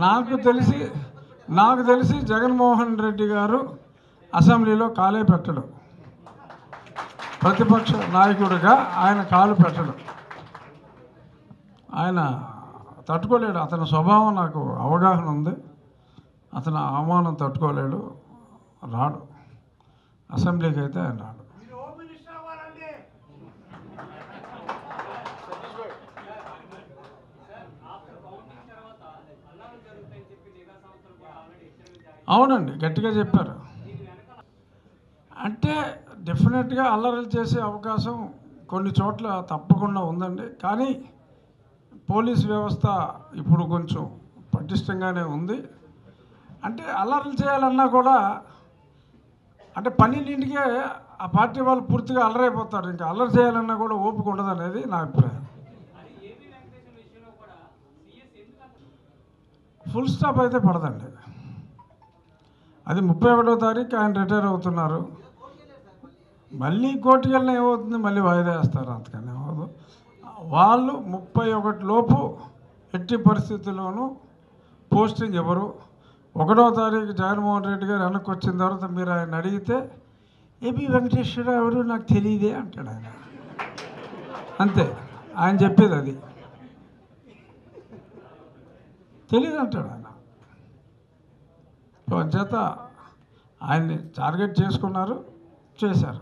నాకు తెలిసి జగన్మోహన్ రెడ్డి గారు అసెంబ్లీలో కాలే పెట్టడు. ప్రతిపక్ష నాయకుడిగా ఆయన కాలు పెట్టడు. ఆయన తట్టుకోలేడు. అతని స్వభావం నాకు అవగాహన ఉంది. అతను అవమానం తట్టుకోలేడు, రాడు. అసెంబ్లీకి అయితే ఆయన రాడు. అవునండి, గట్టిగా చెప్పారు. అంటే డెఫినెట్గా అల్లర్లు చేసే అవకాశం కొన్ని చోట్ల తప్పకుండా ఉందండి. కానీ పోలీస్ వ్యవస్థ ఇప్పుడు కొంచెం పటిష్టంగానే ఉంది. అంటే అల్లర్లు చేయాలన్నా కూడా అంటే 12ంటికే ఆ పార్టీ వాళ్ళు పూర్తిగా అల్లరైపోతారు. ఇంకా అల్లరి చేయాలన్నా కూడా ఓపిక ఉండదు అనేది నా అభిప్రాయం. ఫుల్ స్టాప్ అయితే పడదండి. అది 31వ తారీఖు ఆయన రిటైర్ అవుతున్నారు. మళ్ళీ కోర్టుకు వెళ్ళినా ఏమవుతుంది, మళ్ళీ వాయిదా వేస్తారు. అంతకని ఏమవుతుంది. వాళ్ళు 31 లోపు ఎట్టి పరిస్థితుల్లోనూ పోస్టింగ్ ఇవ్వరు. 1వ తారీఖు జగన్మోహన్ రెడ్డి గారు వెనక్కి వచ్చిన తర్వాత మీరు ఆయన అడిగితే ఏపీ వెంకటేశ్వరరావు ఎవరు నాకు తెలియదే అంటాడు ఆయన. అంతే ఆయన చెప్పేది, అది తెలియదు అంటాడు ఆయన. అంచేత ఆయన్ని టార్గెట్ చేసుకున్నారు, చేశారు.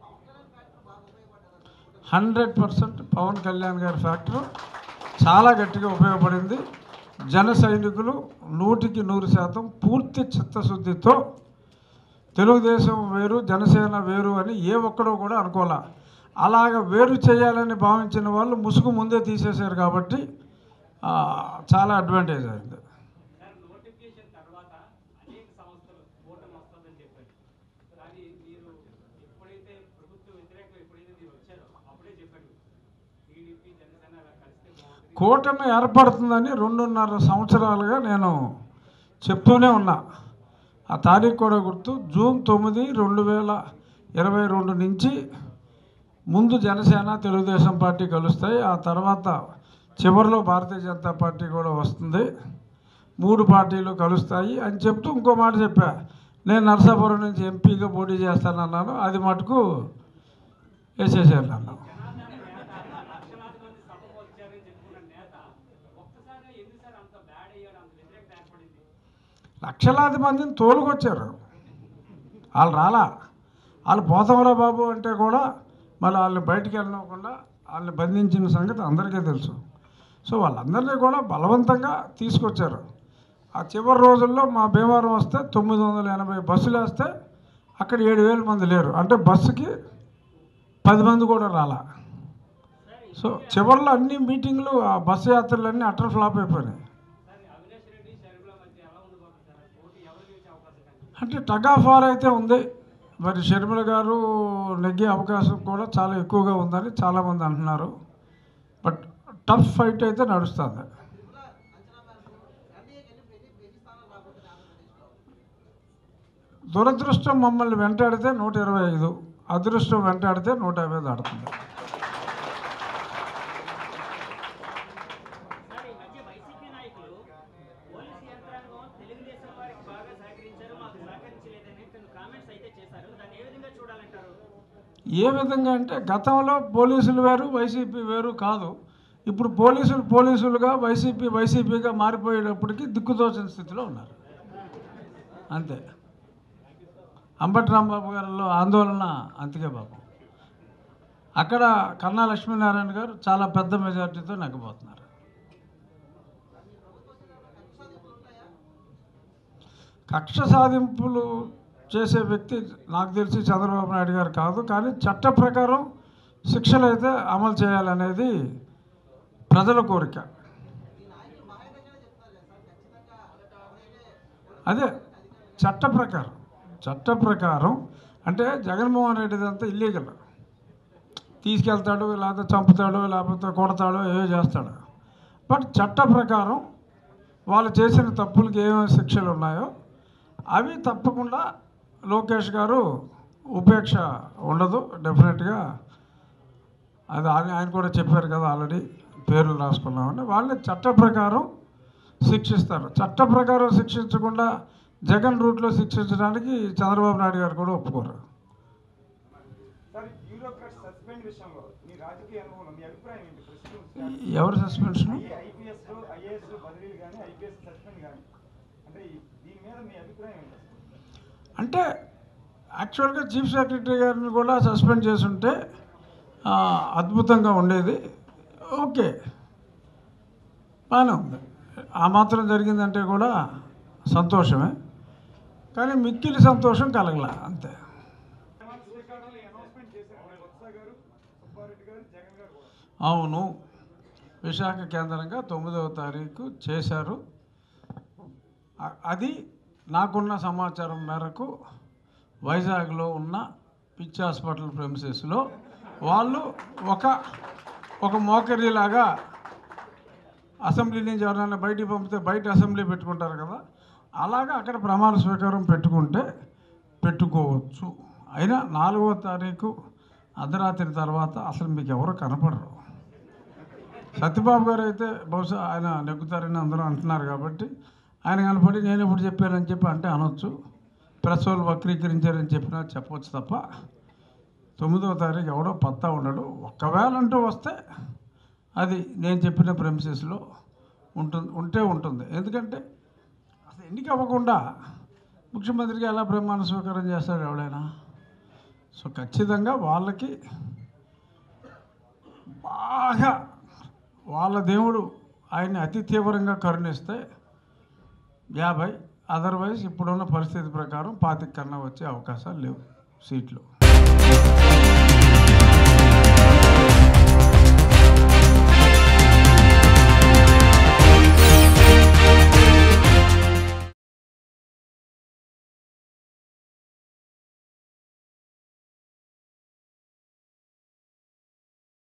100% పవన్ కళ్యాణ్ గారి ఫ్యాక్టర్ చాలా గట్టిగా ఉపయోగపడింది. జన సైనికులు 100% పూర్తి చిత్తశుద్ధితో తెలుగుదేశం వేరు జనసేన వేరు అని ఏ ఒక్కడో కూడా అనుకోలే. అలాగ వేరు చేయాలని భావించిన వాళ్ళు ముసుగు ముందే తీసేశారు. కాబట్టి చాలా అడ్వాంటేజ్ అయింది. కూటమి ఏర్పడుతుందని 2.5 సంవత్సరాలుగా నేను చెప్తూనే ఉన్నా. ఆ తారీఖు కూడా గుర్తు, జూన్ 9, 2022 నుంచి ముందు జనసేన తెలుగుదేశం పార్టీ కలుస్తాయి. ఆ తర్వాత చివరిలో భారతీయ జనతా పార్టీ కూడా వస్తుంది. 3 పార్టీలు కలుస్తాయి అని చెప్తూ ఇంకో మాట చెప్పా. నేను నరసాపురం నుంచి ఎంపీగా పోటీ చేస్తానన్నాను. అది మటుకు వేసేసాను అన్నా. లక్షలాది మందిని తోలుకొచ్చారు. వాళ్ళు రాలా. వాళ్ళు పోతామరా బాబు అంటే కూడా మళ్ళీ వాళ్ళని బయటికి వెళ్ళకుండా వాళ్ళని బంధించిన సంగతి అందరికీ తెలుసు. సో వాళ్ళందరినీ కూడా బలవంతంగా తీసుకొచ్చారు. ఆ చివరి రోజుల్లో మా భీమవరం వస్తే 980 బస్సులు వేస్తే అక్కడ 7,000 మంది లేరు. అంటే బస్సుకి 10 మంది కూడా రాలా. సో చివరిలో అన్ని మీటింగ్లు, ఆ బస్సు యాత్రలన్నీ అటర్ ఫ్లాప్ అయిపోయినాయి. అంటే టగ్ ఆఫ్ వార్ అయితే ఉంది. మరి షర్మిల గారు నెగ్గే అవకాశం కూడా చాలా ఎక్కువగా ఉందని చాలామంది అంటున్నారు. బట్ టఫ్ ఫైట్ అయితే నడుస్తుంది. దురదృష్టం మమ్మల్ని వెంటాడితే 125, అదృష్టం వెంటాడితే 150 దాడుతుంది. ఏ విధంగా అంటే గతంలో పోలీసులు వేరు వైసీపీ వేరు కాదు. ఇప్పుడు పోలీసులుగా వైసీపీగా మారిపోయేటప్పటికి దిక్కుతోచని స్థితిలో ఉన్నారు. అంతే. అంబటి రాంబాబు గారిలో ఆందోళన అంతకే బాబు. అక్కడ కన్నా లక్ష్మీనారాయణ గారు చాలా పెద్ద మెజార్టీతో నెగ్గబోతున్నారు. కక్ష సాధింపులు చేసే వ్యక్తి నాకు తెలిసి చంద్రబాబు నాయుడు గారు కాదు. కానీ చట్ట ప్రకారం శిక్షలు అయితే అమలు చేయాలనేది ప్రజల కోరిక. అదే చట్ట ప్రకారం అంటే జగన్మోహన్ రెడ్డి అంతా ఇల్లీగల్. తీసుకెళ్తాడు, లేకపోతే చంపుతాడు, లేకపోతే కొడతాడు, ఏవో చేస్తాడు. బట్ చట్ట ప్రకారం వాళ్ళు చేసిన తప్పులకి ఏమేమి శిక్షలు ఉన్నాయో అవి తప్పకుండా లోకేష్ గారు ఉపేక్ష ఉండదు. డెఫినెట్గా అది ఆయన కూడా చెప్పారు కదా, ఆల్రెడీ పేర్లు రాసుకున్నామని. వాళ్ళని చట్ట ప్రకారం శిక్షిస్తారు. చట్ట ప్రకారం శిక్షించకుండా జగన్ రూట్లో శిక్షించడానికి చంద్రబాబు నాయుడు గారు కూడా ఒప్పుకోరు. ఎవరు సస్పెన్షన్? అంటే యాక్చువల్గా చీఫ్ సెక్రటరీ గారిని కూడా సస్పెండ్ చేసుంటే అద్భుతంగా ఉండేది. ఓకే, బాగానే ఉంది. ఆ మాత్రం జరిగిందంటే కూడా సంతోషమే, కానీ మిక్కిలి సంతోషం కలగల అంతే. అవును, విశాఖ కేంద్రంగా 9వ తారీఖు చేశారు. అది నాకున్న సమాచారం మేరకు వైజాగ్లో ఉన్న పిచ్ హాస్పిటల్ ప్రెమిసెస్లో వాళ్ళు ఒక మోకరీలాగా అసెంబ్లీ నుంచి ఎవరైనా బయటికి పంపితే బయట అసెంబ్లీ పెట్టుకుంటారు కదా, అలాగా అక్కడ ప్రమాణ స్వీకారం పెట్టుకోవచ్చు. అయినా 4వ తారీఖు అర్ధరాత్రి తర్వాత అసలు మీకు ఎవరు కనపడరు. సత్యబాబు గారు అయితే బహుశా ఆయన నెగ్గుతారని అందరూ అంటున్నారు కాబట్టి ఆయన కనపడి నేను ఇప్పుడు చెప్పానని చెప్పి అంటే అనొచ్చు. ప్రెస్ వాళ్ళు వక్రీకరించారని చెప్పినా చెప్పవచ్చు తప్ప 9వ తారీఖు ఎవడో పత్తా ఉండడు. ఒకవేళ అంటూ వస్తే అది నేను చెప్పిన ప్రెమిసెస్లో ఉంటుంది. ఎందుకంటే అసలు ఎన్నిక అవ్వకుండా ముఖ్యమంత్రికి ఎలా ప్రమాణ స్వీకారం చేస్తాడు ఎవడైనా? సో ఖచ్చితంగా వాళ్ళకి బాగా వాళ్ళ దేవుడు ఆయన్ని అతి తీవ్రంగా కరుణిస్తే 50, అదర్వైజ్ ఇప్పుడున్న పరిస్థితి ప్రకారం 25 కన్నా వచ్చే అవకాశాలు లేవు సీట్లు.